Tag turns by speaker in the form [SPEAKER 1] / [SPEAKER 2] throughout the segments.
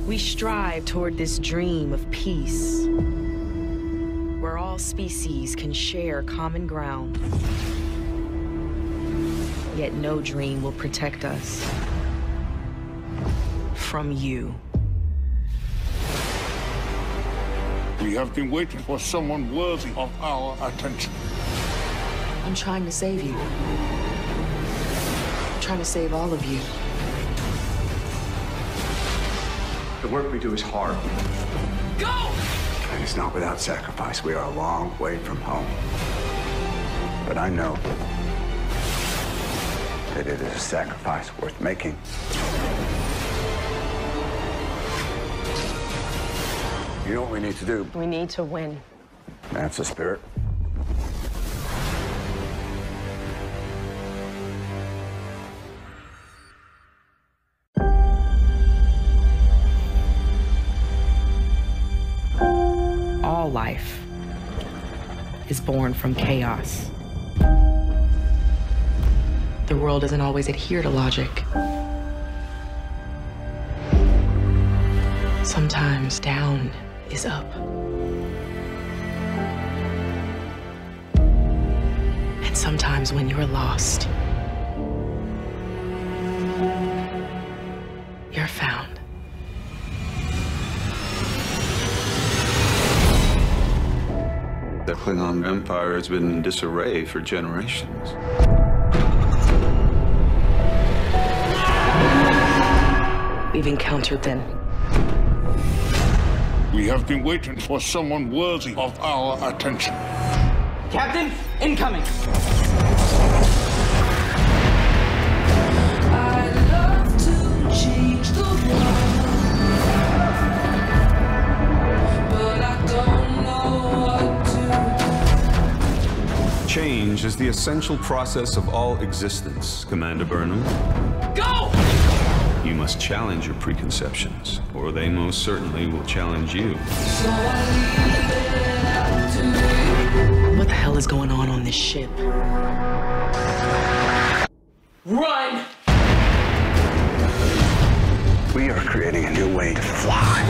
[SPEAKER 1] We strive toward this dream of peace, where all species can share common ground. Yet no dream will protect us from you.
[SPEAKER 2] We have been waiting for someone worthy of our attention.
[SPEAKER 1] I'm trying to save you. I'm trying to save all of you.
[SPEAKER 3] The work we do is hard.
[SPEAKER 1] Go!
[SPEAKER 3] And it's not without sacrifice. We are a long way from home. But I know that it is a sacrifice worth making. You know what we need to do?
[SPEAKER 1] We need to win.
[SPEAKER 3] That's the spirit.
[SPEAKER 1] All life is born from chaos. The world doesn't always adhere to logic. Sometimes down is up. And sometimes when you're lost, you're found.
[SPEAKER 4] The Klingon Empire has been in disarray for generations.
[SPEAKER 1] We've encountered them.
[SPEAKER 2] We have been waiting for someone worthy of our attention.
[SPEAKER 5] Captain, incoming!
[SPEAKER 6] I'd love to change the world, but I don't know what to do.
[SPEAKER 4] Change is the essential process of all existence, Commander Burnham.
[SPEAKER 5] Go!
[SPEAKER 4] You must challenge your preconceptions, or they most certainly will challenge you.
[SPEAKER 6] So I leave it up to you.
[SPEAKER 1] What the hell is going on this ship?
[SPEAKER 5] Run!
[SPEAKER 3] We are creating a new way to fly.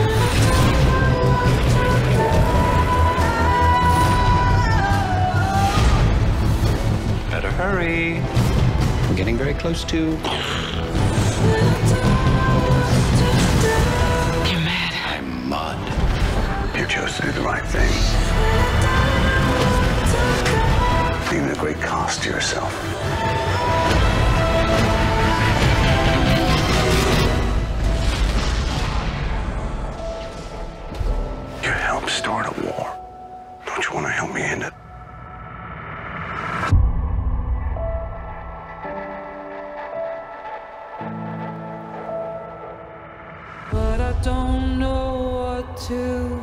[SPEAKER 4] Better hurry.
[SPEAKER 7] We're getting very close to...
[SPEAKER 1] You're mad.
[SPEAKER 7] I'm mud.
[SPEAKER 3] You chose to do the right thing. Even at great cost to yourself. You helped start a war. Don't you want to help me end it?
[SPEAKER 6] But I don't know what to do.